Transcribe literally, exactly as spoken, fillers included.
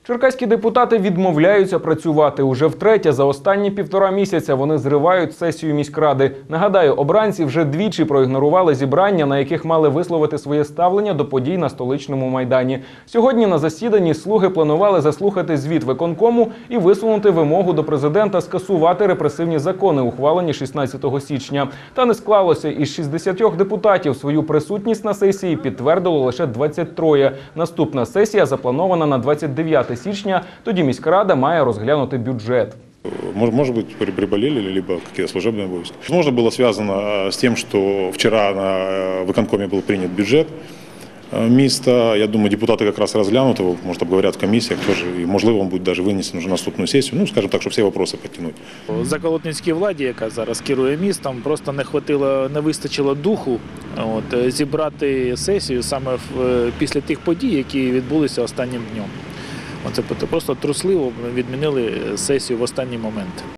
Черкаські депутати відмовляються працювати. Уже втретє за останні півтора місяця вони зривають сесію міськради. Нагадаю, обранці вже двічі проігнорували зібрання, на яких мали висловити своє ставлення до подій на Столичному майдані. Сьогодні на засіданні «Слуги» планували заслухати звіт виконкому і висунути вимогу до президента скасувати репресивні закони, ухвалені шістнадцятого січня. Та не склалося. Із шістдесятьох депутатів свою присутність на сесії підтвердило лише двадцять троє. Наступна сесія запланована на двадцять дев'яте січня, тоді міськрада має розглянути бюджет. Может быть, приболели, либо какие-то служебные обовязки. Возможно, было связано с тем, что вчера на выконкоме был принят бюджет міста. Я думаю, депутати как раз розглянуть его, может, обговорят в комісіях тоже, і, можливо, він буде даже винесен уже на наступну сесію. Ну, скажімо так, щоб всі вопроси підтягнути. Заколотницькій владі, яка зараз керує містом, просто не хватило, не вистачило духу от, зібрати сесію саме в, після тих подій, які відбулися останнім днем. Це просто трусливо відмінили сесію в останній момент.